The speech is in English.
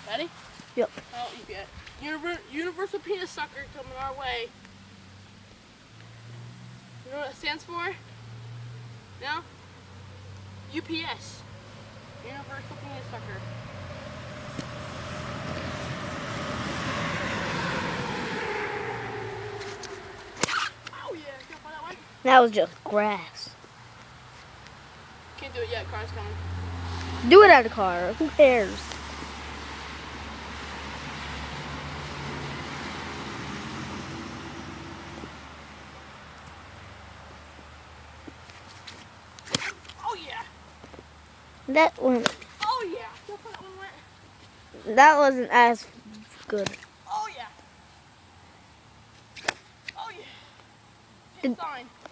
Ready? Yep. Oh, you get Universal Penis Sucker coming our way. You know what it stands for? No? UPS. Universal Penis Sucker. Oh yeah, go for that one. That was just grass. Can't do it yet, car's coming. Do it at a car. Who cares? Oh yeah. That one. Oh yeah. Go for that one went. That wasn't as good. Oh yeah. Oh yeah. Did- It's fine.